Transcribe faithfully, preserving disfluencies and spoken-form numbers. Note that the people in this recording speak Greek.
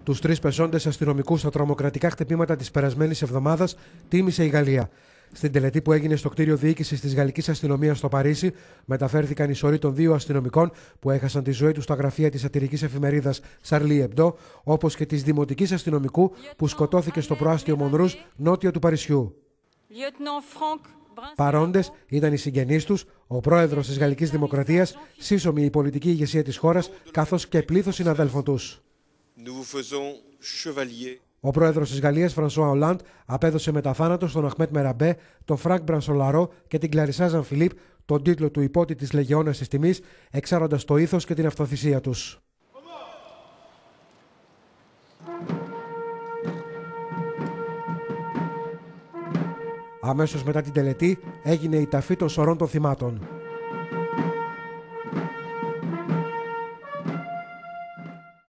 Τους τρεις πεσόντες αστυνομικούς στα τρομοκρατικά χτυπήματα της περασμένης εβδομάδας τίμησε η Γαλλία. Στην τελετή που έγινε στο κτίριο διοίκησης της Γαλλικής Αστυνομίας στο Παρίσι, μεταφέρθηκαν οι σωροί των δύο αστυνομικών που έχασαν τη ζωή τους στα γραφεία της σατιρικής εφημερίδας Charlie Hebdo, όπως και της δημοτικής αστυνομικού που σκοτώθηκε στο προάστιο Μονρούζ, νότια του Παρισιού. Παρόντες ήταν οι συγγενείς τους, ο πρόεδρος της Γαλλικής Δημοκρατίας, σύσσωμη η πολιτική ηγεσία της χώρας, καθώς και πλήθος συναδέλφων τους. Ο πρόεδρος της Γαλλίας, Φρανσουά Ολάντ, απέδωσε μετά θάνατο στον Αχμέτ Μεραμπέ, τον Φρανκ Μπρανσολαρό και την Κλαρισά Ζαν Φιλίπ τον τίτλο του υπότη της Λεγεώνας της Τιμής, εξάροντας το ήθος και την αυτοθυσία τους. Αμέσως μετά την τελετή έγινε η ταφή των σωρών των θυμάτων.